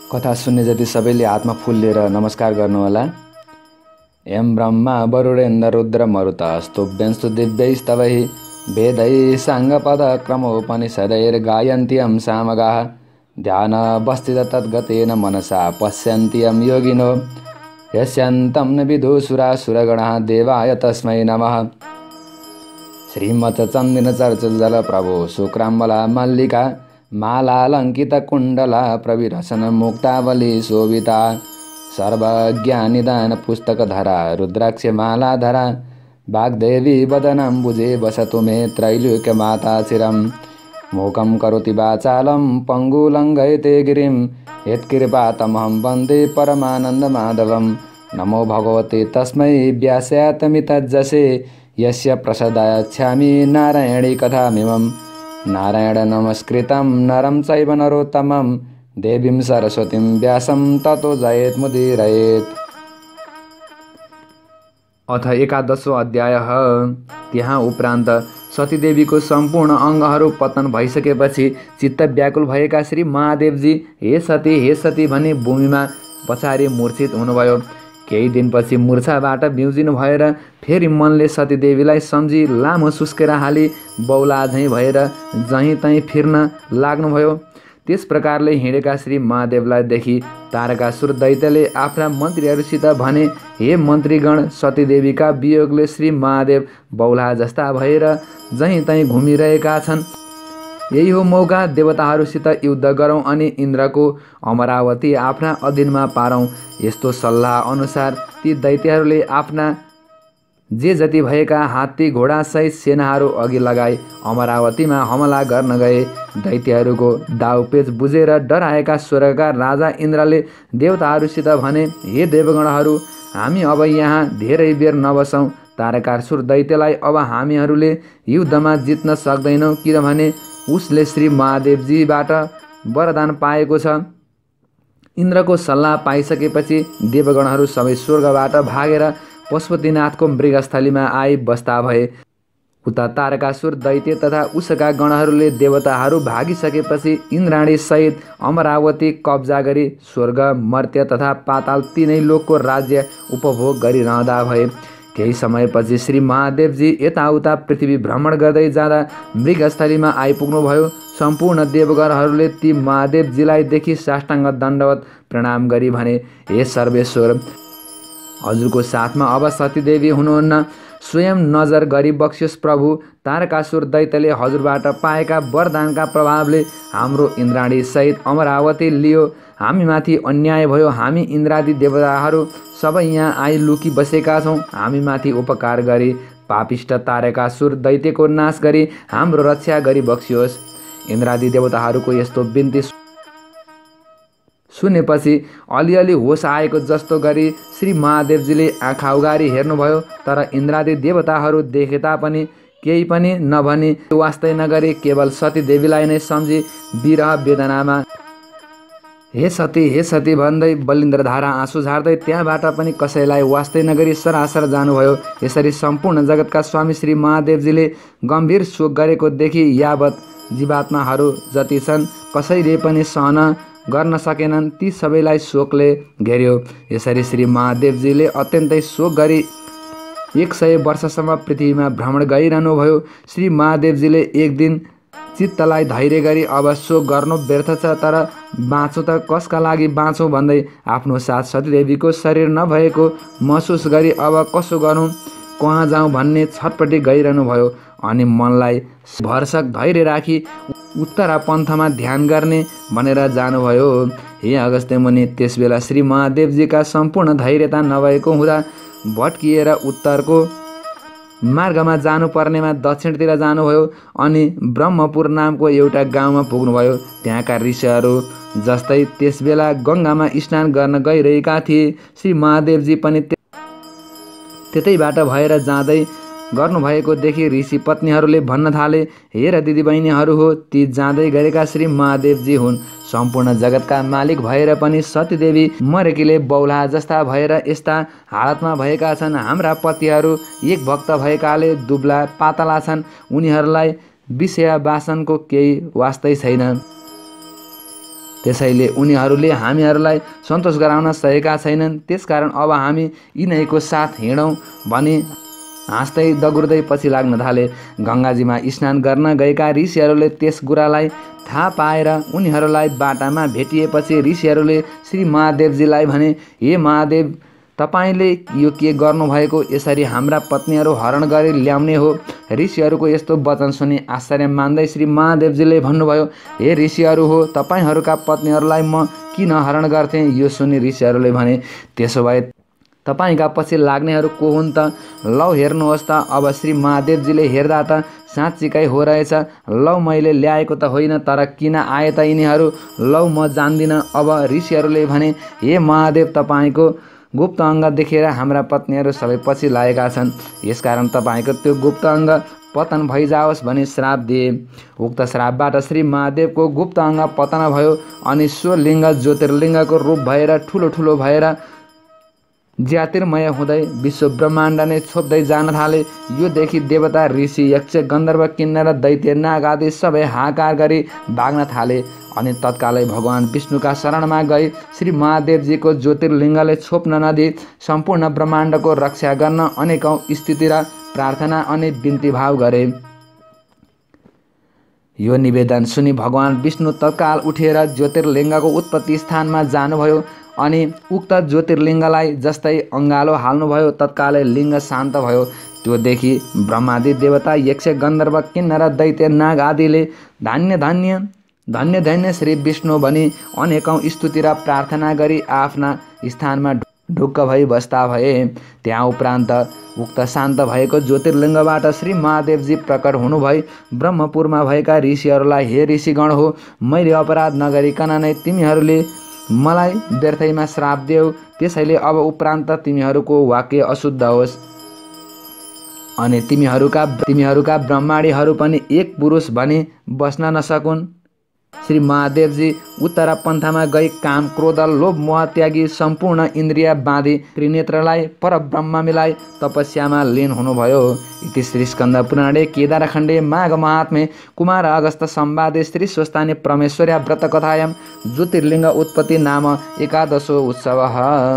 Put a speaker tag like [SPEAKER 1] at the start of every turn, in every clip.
[SPEAKER 1] कथा सुन्ने जति सबैले हातमा फुल लिएर नमस्कार गर्नुहोला। एम ब्रह्मा वरुणेन्द्र रुद्र मरुतस्तुभ्यंस्तु दिव्यैस्तवैः वेदैः साङ्गपदक्रमोपनिषदैर्गायन्त्यं सामगाः ध्यानवस्थित तद्गतेन मनसा पश्यन्त्यं योगिनो यस्यन्तं न विदुषुरासुरगणाः देवाय तस्मै नमः। श्रीमत्चन्दिनचर्चितजलप्रभो शुक्राम्बला मल्लिका मालालङ्कितकुण्डला प्रविरसन मुक्तावली शोभिता सर्वज्ञानिदान पुस्तकधरा रुद्राक्षमालाधरा वाग्देवी वदनाम्बुजे वसतु मे त्रैलोक्यमाता चिरं मूकं करोति वाचालं पङ्गुलङ्घयते गिरिं यत्कृपातमहं वन्दे परमानन्दमाधवं। नमो भगवते तस्मै व्यासातमितज्जसे यस्य प्रसादाच्छामि नारायणी कथामिमं। नारायण नमस्कृतं नरं चैव नरोत्तमं देवीं सरस्वतीं व्यासं ततो जयेत्। अथ एकादशो अध्यायः। त्यहाँ उपरान्त सतीदेवीको सम्पूर्ण अङ्गहरू पतन भइसकेपछि चित्त व्याकुल भएका श्री महादेवजी हे सती भनी भूमिमा पछाडि मूर्छित हुनुभयो। केही दिनपछि मूर्छाबाट बिउजिनु भएर फेरि मनले सतीदेवीलाई सम्झी लामो सुस्केर हाली बौला झैँ भएर जहीँ तहीँ फिर्न लाग्नुभयो। त्यस प्रकारले हिँडेका श्री महादेवलाई देखि तारकासुर दैत्यले आफ्ना मन्त्रीहरूसित भने, हे मन्त्रीगण, सतीदेवीका वियोगले श्री महादेव बौला जस्ता भएर जहीँ तहीँ घुमिरहेका छन्। यही हो मौका, देवताहरूसित युद्ध गरौँ अनि इन्द्रको अमरावती आफ्ना अधीनमा पारौँ। यस्तो सल्लाह अनुसार ती दैत्यहरूले आफ्ना जे जति भएका हात्ती घोडासहित सेनाहरू अघि लगाई अमरावतीमा हमला गर्न गए। दैत्यहरूको दाउपेच बुझेर डराएका स्वर्गका राजा इन्द्रले देवताहरूसित भने, हे देवगणहरू, हामी अब यहाँ धेरै बेर नबसौँ। तारकासुर दैत्यलाई अब हामीहरूले युद्धमा जित्न सक्दैनौँ, किनभने उसले श्री महादेवजीबाट वरदान पाएको छ। इन्द्रको सल्लाह पाइसकेपछि देवगणहरू सबै स्वर्गबाट भागेर पशुपतिनाथको मृगस्थलीमा आई बस्दा भए। उता तारकासुर दैत्य तथा उसका गणहरूले देवताहरू भागिसकेपछि इन्द्राणी सहित अमरावती कब्जा गरी स्वर्ग, मर्त्य तथा पाताल तीनै लोकको राज्य उपभोग गरिरहँदा भए। केही समयपछि श्री महादेवजी यताउता पृथ्वी भ्रमण गर्दै जाँदा मृगस्थलीमा आइपुग्नुभयो। सम्पूर्ण देवगणहरूले ती महादेवजीलाई देखि साष्टाङ्ग दण्डवत प्रणाम गरी भने, हे सर्वेश्वर, हजुरको साथमा अब सतीदेवी हुनुहुन्न। स्वयं नजर गरी बक्सियोस् प्रभु। तारकासुर दैत्यले हजुरबाट पाएका वरदानका प्रभावले हाम्रो इन्द्राणी सहित अमरावती लियो। हामीमाथि अन्याय भयो। हामी इन्द्रादि देवताहरू सबै यहाँ आई लुकी बसेका छौँ। हामीमाथि उपकार गरी पापिष्ट तारकासुर दैत्यको नाश गरी हाम्रो रक्षा गरी बक्सियोस्। इन्द्रादि देवताहरूको यस्तो बिन्ती सुनेपछि अलिअलि होस आएको जस्तो गरी श्री महादेवजीले आँखा उगारी हेर्नुभयो। तर इन्द्रादि देवताहरू देखे तापनि केही पनि नभनी वास्तै नगरी केवल सतीदेवीलाई नै सम्झी विरह वेदनामा हे सती भन्दै बलिन्द्रधारा आँसु झार्दै त्यहाँबाट पनि कसैलाई वास्तै नगरी सरासर जानुभयो। यसरी सम्पूर्ण जगतका स्वामी श्री महादेवजीले गम्भीर शोक गरेको देखि यावत जीवात्माहरू जति छन् कसैले पनि सहन गर्न सकेनन्। ती सबैलाई शोकले घेर्यो। यसरी श्री महादेवजीले अत्यन्तै शोक गरी 100 वर्षसम्म पृथ्वीमा भ्रमण गरिरहनुभयो। श्री महादेवजीले एक दिन चित्तलाई धैर्य गरी अब शोक गर्नु व्यर्थ छ, तर बाँचौँ त कसका लागि बाँचौँ भन्दै आफ्नो साथ सतीदेवीको शरीर नभएको महसुस गरी अब कसो गरौँ, कहाँ जाउँ भन्ने छटपटी गरिरहनु भयो। अनि मनलाई भरसक धैर्य राखी उत्तरा पन्थमा ध्यान गर्ने भनेर जानुभयो। हे अगस्त्य मुनि, त्यसबेला श्री महादेवजीका सम्पूर्ण धैर्यता नभएको हुँदा भट्किएर उत्तरको मार्गमा जानुपर्नेमा दक्षिणतिर जानुभयो अनि ब्रह्मपुर नामको एउटा गाउँमा पुग्नुभयो। त्यहाँका ऋषिहरू जस्तै त्यसबेला गङ्गामा स्नान गर्न गइरहेका थिए। श्री महादेवजी पनि त्यतैबाट भएर जाँदै गर्नुभएको देखि ऋषि पत्नीहरूले भन्न थाले, हेर दिदीबहिनीहरू हो, ती जाँदै गरेका श्री महादेवजी हुन्। सम्पूर्ण जगतका मालिक भएर पनि सतीदेवी मरेकीले बौला जस्ता भएर यस्ता हालतमा भएका छन्। हाम्रा पतिहरू एक भक्त भएकाले दुब्ला पातला छन्। उनीहरूलाई विषय वासनको केही वास्तै छैन। त्यसैले उनीहरूले हामीहरूलाई सन्तोष गराउन सकेका छैनन्। त्यसकारण अब हामी यिनैको साथ हिँडौँ भने हाँस्दै दगुर्दै पछि लाग्न थाले। गङ्गाजीमा स्नान गर्न गएका ऋषिहरूले त्यस कुरालाई थाहा पाएर उनीहरूलाई बाटामा भेटिएपछि ऋषिहरूले श्री महादेवजीलाई भने, हे महादेव, तपाईँले यो के गर्नुभएको? यसरी हाम्रा पत्नीहरू हरण गरी ल्याउने हो? ऋषिहरूको यस्तो वचन सुनि आश्चर्य मान्दै श्री महादेवजीले भन्नुभयो, हे ऋषिहरू हो, तपाईँहरूका पत्नीहरूलाई म किन हरण गर्थेँ? यो सुनि ऋषिहरूले भने, त्यसो भए तपाईँका पछि लाग्नेहरू को हुन् त? लौ हेर्नुहोस् त। अब श्री महादेवजीले हेर्दा त साँच्चीकै हो रहेछ। लौ मैले ल्याएको त होइन, तर किन आए त यिनीहरू? लौ म जान्दिनँ। अब ऋषिहरूले भने, हे महादेव, तपाईँको गुप्त अङ्ग देखेर हाम्रा पत्नीहरू सबै पछि लागेका छन्। यसकारण तपाईँको त्यो गुप्त अङ्ग पतन भइजाओस् भनी श्राप दिए। उक्त श्रापबाट श्री महादेवको गुप्त अङ्ग पतन भयो अनि सो लिङ्ग ज्योतिर्लिङ्गको रूप भएर ठुलो ठुलो भएर ज्योतिर्मय हुँदै विश्व ब्रह्माण्ड नै छोप्दै जान थाले। यो देखि देवता, ऋषि, यक्ष, गन्धर्व, किन्नर, दैत्य, नाग आदि सबै हाहाकार गरी भाग्न थाले। अनि तत्कालै भगवान् विष्णुका शरणमा गई श्री महादेवजीको ज्योतिर्लिङ्गले छोप्न नदिई सम्पूर्ण ब्रह्माण्डको रक्षा गर्न अनेकौँ स्तुति र प्रार्थना अनि बिन्ती भाव गरे। यो निवेदन सुनि भगवान् विष्णु तत्काल उठेर ज्योतिर्लिङ्गको उत्पत्ति स्थानमा जानुभयो अनि उक्त ज्योतिर्लिङ्गलाई जस्तै अङ्गालो हाल्नुभयो। तत्कालै लिङ्ग शान्त भयो। त्यो देखि ब्रह्मादि देवता, यक्ष, गन्धर्व, किन्नर, दैत्य, नाग आदिले धन्य धन्य धन्य धन्य श्री विष्णु भनी अनेकौँ स्तुति र प्रार्थना गरी आफ्ना स्थानमा ढुक्क भई बस्दा भए। त्यहाँ उपरान्त उक्त शान्त भएको ज्योतिर्लिङ्गबाट श्री महादेवजी प्रकट हुनुभई ब्रह्मपुरमा भएका ऋषिहरूलाई, हे ऋषिगण हो, मैले अपराध नगरिकन नै तिमीहरूले मलाई व्यर्थैमा श्राप देऊ। त्यसैले अब उपरान्त तिमीहरूको वाक्य अशुद्ध होस् अनि तिमीहरूका ब्रह्माणीहरू पनि एक पुरुष भनी बस्न नसकुन्। श्री महादेवजी उत्तर पन्थामा गई काम, क्रोध, लोभ, मोह त्यागी सम्पूर्ण इन्द्रिय बाँधी त्रिनेत्रलाई परब्रह्म मिलाई तपस्यामा लीन हुनुभयो। इति श्री स्कन्द पुराणे केदारखण्डे माघ महात्म्ये कुमार अगस्त संवादे श्री स्वस्तानि परमेश्वर्या व्रत कथायां ज्योतिर्लिङ्ग उत्पत्ति नाम एकादशो उत्सवः।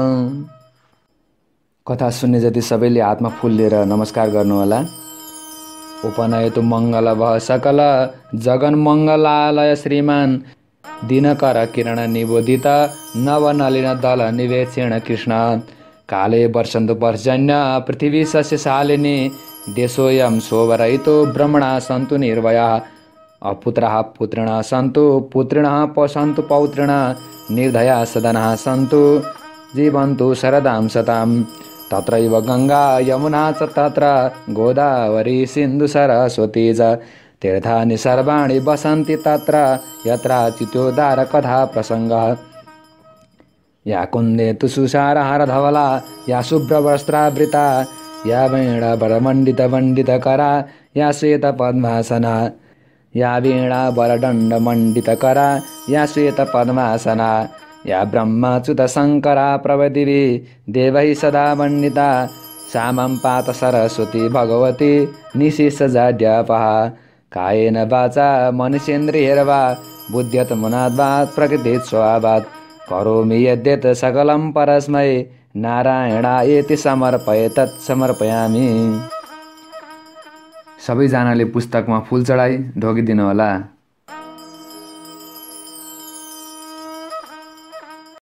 [SPEAKER 1] कथा सुन्ने जति सबैले हातमा फुल लिएर नमस्कार गर्नुहोला। उपनयतु मङ्गलभः सकल जगन्मङ्गलालय श्रीमान् दिनकर किरण निबोधित नवनलिन दल निवेक्षेण कृष्ण काले वर्षन्तु पर्जन्य पृथिवी सस्यशालिनी देशोऽयं शोभरहितो ब्रह्मणा सन्तु निर्भयाः अपुत्राः पुत्रिणः सन्तु पुत्रिणः पशन्तु पौत्रिणः निर्धया सदनाः सन्तु जीवन्तु शरदां शताम् तत्रैव गङ्गा यमुना च तत्र गोदावरी सिन्धु सरस्वती च तीर्थानि सर्वाणि वसन्ति तत्र यत्र चित्योद्धार कथा प्रसङ्गः या कुन्दे तु सुषारहार धवला या शुभ्रवस्त्रावृता या वीणावरमण्डितकरा या श्वेतपद्मासना या वीणावरदण्डमण्डितकरा या श्वेतपद्मासना या ब्रह्मच्युत शङ्करा प्रभृतिभिः देवैः सदा वन्दिता सामं पात सरस्वती भगवती निशेषजाड्यापः कायेन वाचा मनुष्येन्द्रियैर्वा बुद्ध्यत्मनाद्वात् प्रकृतेः स्वभावात् करोमि यद्यत् सकलं परस्मै नारायणायेति समर्पये तत् समर्पयामि। सबैजनाले पुस्तकमा फुल चढाई ढोकिदिनु होला।